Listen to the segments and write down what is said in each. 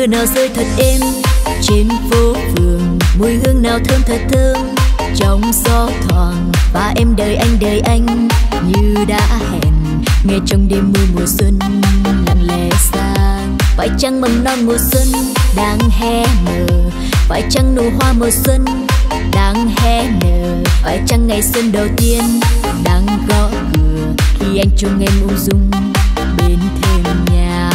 nào rơi thật êm trên phố phường, mùi hương nào thơm thật thơm trong gió thoảng. Và em đợi anh như đã hẹn, nghe trong đêm mưa mùa xuân lặng lẽ sang. Phải chăng mầm non mùa xuân đang hé nở, phải chăng nụ hoa mùa xuân đang hé nở, phải chăng ngày xuân đầu tiên đang gõ cửa khi anh trông em ung dung bên thềm nhà.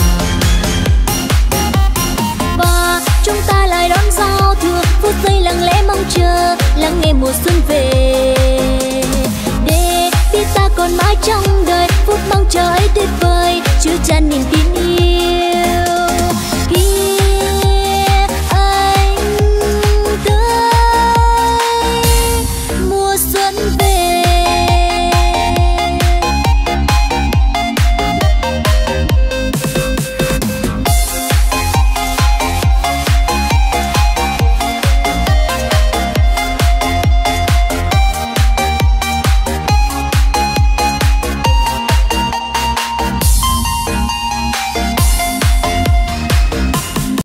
Và chúng ta lại đón giao thừa, phút giây lặng lẽ mong chờ lắng nghe mùa xuân về, để biết ta còn mãi trong đời phút mong chờ ấy tuyệt